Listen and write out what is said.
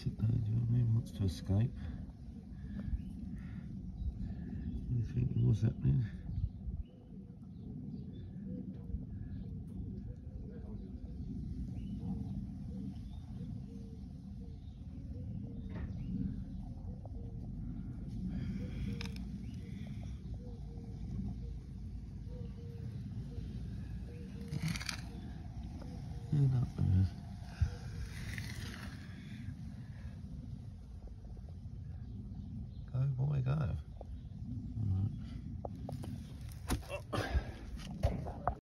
sit there, do you know what I mean? Wants to escape. What do you think was happening? No.